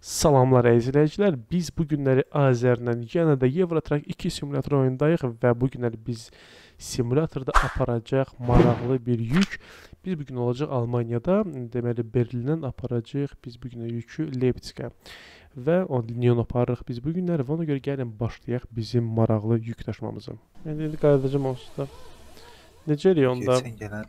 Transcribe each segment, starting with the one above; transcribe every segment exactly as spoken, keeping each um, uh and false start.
Salamlar izləyicilər. Biz bu günləri Azərlə yenə də Eurotrack iki simulator oyundayıq və bu günləri biz simulatorda aparacaq maraqlı bir yük. Biz bu gün olacaq Almaniyada, deməli Berlindən aparacaq biz bu günə yükü Leipzigə və o Lyon aparırıq biz bu günləri və ona görə gəlin başlayaq bizim maraqlı yük daşımamızı. Mən indi qayıdacağım onsuz da. Necə eləyək onda? Geçen gelen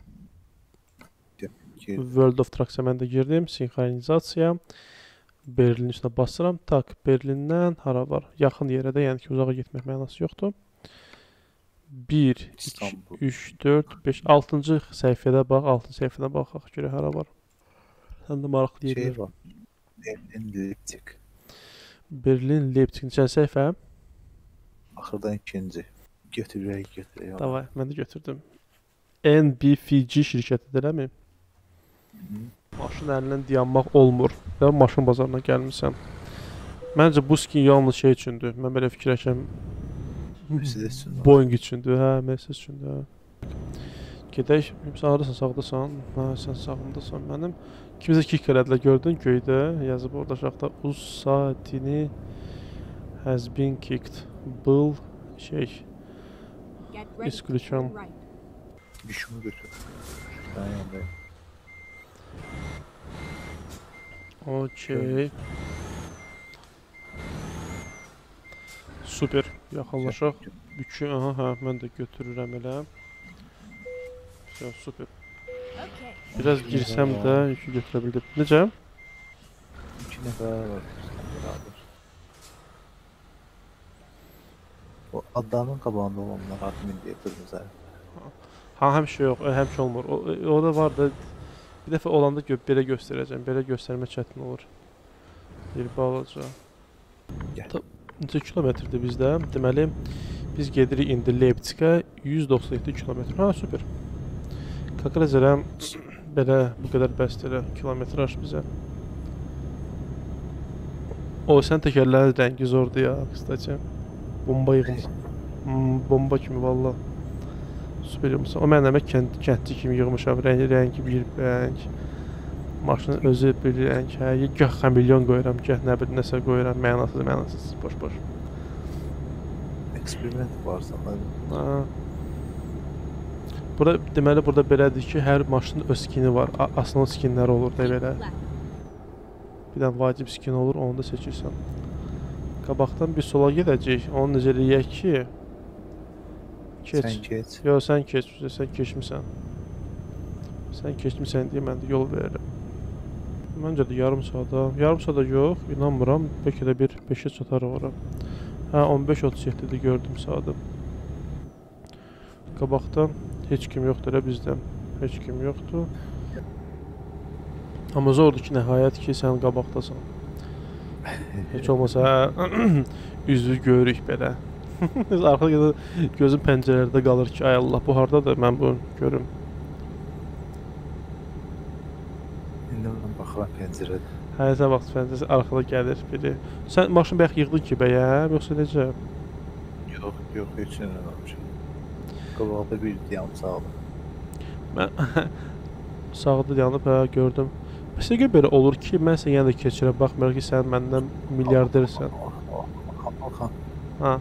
World of Trucks'a mən də girdim, sinxronizasiya. Berlin üstünə basıram. Tak, Berlindən hara var? Yaxın yerə də, yəni ki, uzağa getmək mənası yoxdur. bir, iki, üç, dörd, beş, altıncı səhifədə bax, altıncı səhifədə baxaq, görə hara var. Sən də maraqlı şey yerlər. var. Berlin, Leipzig. Berlin, Leipzig, neçən səhifə? Axırdan ikinci. Götürək, götürək. Davay, mən də götürdüm. N B F G şirkətidir, eləmi? Maşın əlindən dayanmaq olmur və maşın bazarına gəlmirsən. Məncə bu skin yalnız şey üçündür. Mən belə fikirləşəm. Mercedes üçün. Boeing üçündür, hə, Mercedes üçündür. Hə. Gedək, sən haradasan, sağdasan? Hə, sən sağımdasan mənim. Kimsə kick elədilər, gördün göydə, yazıb orada aşağıda Usatini has been kicked. Bıl şey isключен. Bir şunu götür. Ben yanındayım. Okey. Super. Yaxınlaşaq. Yükü, aha, hə, mən də götürürəm elə. Super. Biraz girsəm də yükü götürə bildim. Necə? İki nəfər var. Beraber. O adamın qabağında olanlar admin diye kırmızı. Ha, həmişə yox, həmişə olmur. O, o da var da, bir dəfə olanda gö belə göstərəcəm. Belə göstərmə çətin olur. Bir balaca. Neçə kilometrdir bizdə? Deməli, biz gedirik indi Leipzigə yüz doxsan yeddi kilometr. Ha, super. Kakraz elə belə bu qədər bəsdir kilometraj bizə. O, sən təkərlərin rəngi zordur ya, kıstaca. Bomba yığmışsın. Hmm, bomba kimi valla. Süper yığmışsın. O mən əmək kənd, kəndçi kimi yığmışam. Rəngi, rəngi bir rəng. Maşının özü bir rəng. Hə, gah xəmilyon qoyuram, gah nə bir nəsə qoyuram. Mənasız, mənasız, boş-boş. Eksperiment var sanırım. Ha. Burada, deməli, burada belədir ki, hər maşının öz skini var. Aslan skinləri olur da belə. Bir dənə vacib skin olur, onu da seçirsən. Qabaqdan bir sola gedəcək. Onu necə eləyək ki? Keç. Sən keç. Yox, sən keç, sən keçmirsən. Sən keçmirsən deyə mən də yol verirəm. Məncə də yarım saata, yarım saata yox, inanmıram. Bəlkə də bir beşə çatarıq ora. Hə, on beş otuz yeddidə gördüm saatı. Qabaqdan heç kim yoxdur elə bizdən. Heç kim yoxdur. Amma zordur ki, nəhayət ki, sən qabaqdasan. Heç olmasa üzvü görürük belə. Arxada gözüm pəncərələrdə qalır ki, ay Allah, bu hardadır, mən bunu görüm. İndi mən baxıram pəncərədə. Hə, sən vaxt pəncərəsi arxada gəlir biri. Sən maşını bəyək yığdın ki, bəyəm, yoxsa necə? Yox, yox, heç nə eləmişəm. Qabaqda bir dayanıb sağda. Mən sağda dayanıb, hə, gördüm. Məsələn, belə olur ki, mən sən yenə də keçirəm, baxmırıq ki, sən məndən milyardersən. Alxan. Ha.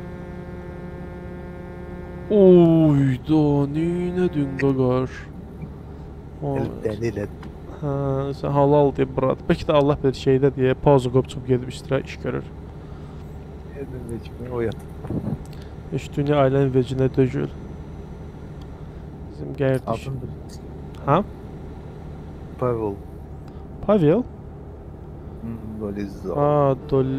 Oyda, neynə dün qaqar? Dəli elədim. Hə, sən halal deyib, brat. Bəlkə də Allah bir şeydə deyə, pauzu qoyub çıxıb gedib iştirə, iş görür. Elmin vecimə o yatır. Heç dünya ailənin vecinə dögül. Bizim gəldik. Adın Ha? Pavel. Pavel? Dolizal. Ha, dol...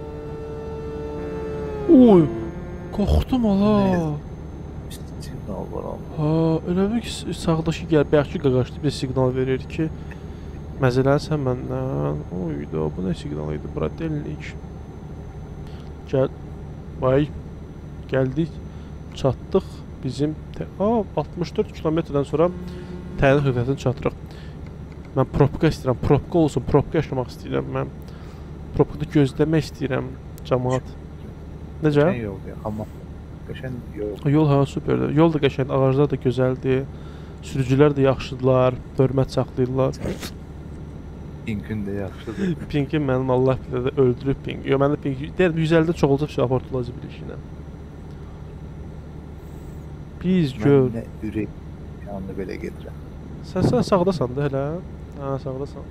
Oy! Qorxdum ala. Signal var amma. Ha, elə bir ki, sağdakı gəl, bəlkə qaqaşdı, bir siqnal verir ki, məzələnsən məndən. Oyda, bu nə siqnal idi, bura delilik. Gəl, vay, gəldik, çatdıq bizim, aa, altmış dörd kilometrdən sonra təyin xüsusiyyətini çatırıq. Mən probka istəyirəm, probka olsun, probka yaşamaq istəyirəm mən. Probkada gözləmək istəyirəm, cəmaat. Necə? Qəşən yol ya, amma qəşən yol. Yol hə, superdir. Yol da qəşəngdir, ağaclar da gözəldir. Sürücülər də yaxşıdırlar, hörmət saxlayırlar. Pink'in də yaxşıdır. Pinki mənim Allah bilir də öldürüb Pink. Yo, məndə Pink deyirəm yüz əllidən çox olacaq şey aport olacaq bir işinə. Biz gör. Mən nə ürək yanına belə gedirəm. Sən sən sağdasan da hələ. Hə, sağdasan.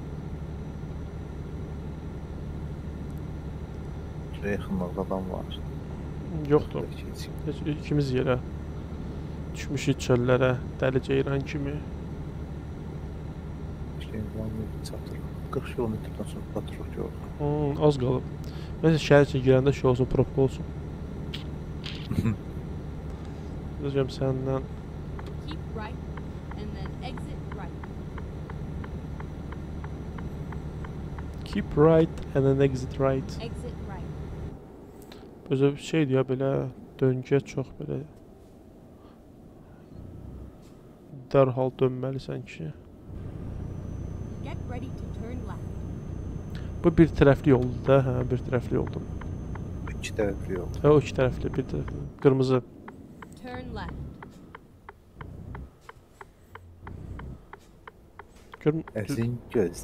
Şuraya yaxınlarda adam var. Yoxdur. Heç ikimiz yerə düşmüşük çöllərə, dəli ceyran kimi. Çatır. qırx kilometrdən sonra çatırıq yox. Hmm, az qalıb. Məsələn, şəhər içə girəndə şey olsun, probka olsun. Gözləyəm səndən. Keep right and then exit right. Keep right and then exit right. Exit right. Özü şeydir ya, belə döngə çox belə dərhal dönməlisən ki. Get ready to turn left. Bu bir tərəfli yoldur da, hə, bir tərəfli yoldur. İki tərəfli yol. Hə, o iki tərəfli, bir tərəfli. Qırmızı. Turn left. Gör. Əzin göz.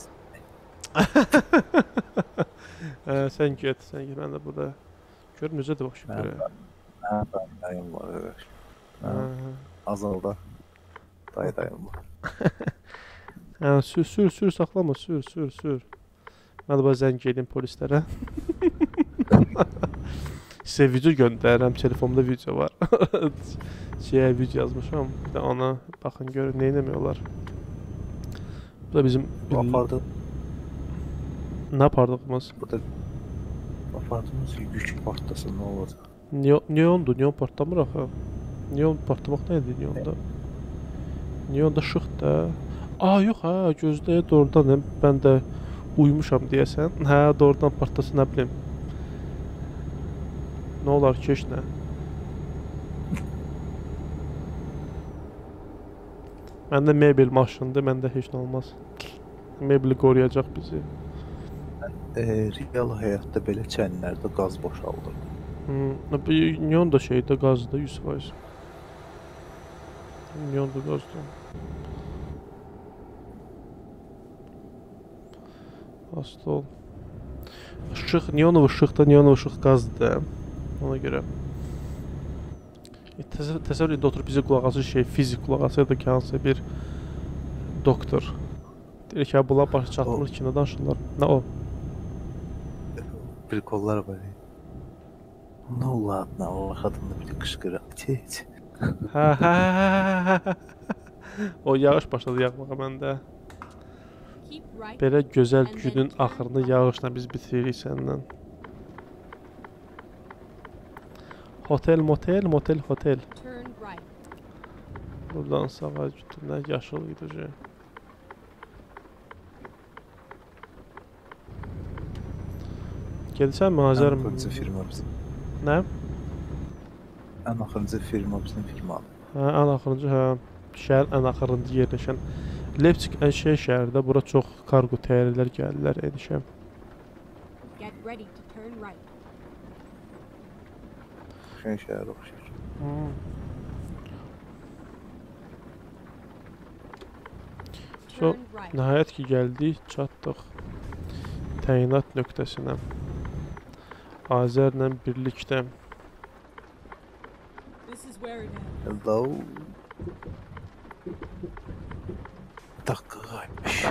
Hə, sən get, sən get, mən də burada. Gör, necədir bax şu görə. Hə, dayım var, evet. Hə. Azalda. Dayı dayım var. Hə, sür, sür, sür, saxlama, sür, sür, sür. Mən də bax zəng edeyim polislərə. Sizə video göndərirəm, telefonumda video var. Şeyə video yazmışam, bir də ona baxın, görün, nə eləmiyorlar. Bu da bizim... Bu apardı. Nə apardığımız? Burada apardığımız yük partlasın, nə olacaq? Neondur, neon partlamır axı. Neon partlamaq nədir neonda? Neonda şıxdır da. Aa, yox ha, gözləyə doğrudan mən də uymuşam deyəsən. Hə, doğrudan partlasın, nə bilim. Nə olar ki, heç nə? Məndə mebel maşındır, məndə heç nə olmaz. Mebeli qoruyacaq bizi. E, real həyatda belə çənlərdə qaz boşaldır. Hmm, neon da şeydə qazdır, yüz faiz. Neon da qazdır. Hasta ol. Işıq, neonov ışıqda, neonov ışıq qazdır da. Ona görə. E, təsəvvür, təsəvvür edin, oturub bizi qulaq asır şey, fizik qulaq asır da ki, hansısa bir doktor. Deyir ki, bunlar başı çatmır ki, nə danışırlar? Nə o? Prikollar var. Ne olar, nə olar, xadında bir qışqıraq. Heç. Hə, hə, hə, hə. O yağış başladı yağmağa məndə. Belə gözəl günün axırını yağışla biz bitiririk səndən. Hotel, motel, motel, hotel. Buradan sağa gittiğinde yaşıl gidəcək. Gelsən mi Azər? Ən axırıncı firma bizim. Nə? Ən axırıncı firma bizim firma. Hə, ən axırıncı, hə. Şəhərin ən axırıncı yerləşən. Leipzig ən şey şəhərdə, bura çox kargo təyyarələr gəlirlər enişə. Şən şəhər oxşayır. Hmm. So, nəhayət ki gəldik, çatdıq təyinat nöqtəsinə. Azərlə birlikdə. Hello. Dakika qaymış.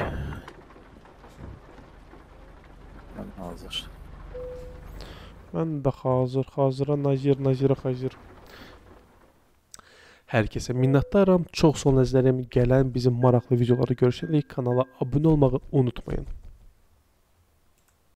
Mən hazır. Mən də hazır, hazıra nazir, nazira hazır. Hər kəsə minnətdaram. Çox son nəzərim gələn bizim maraqlı videoları görüşərik. Kanala abunə olmağı unutmayın.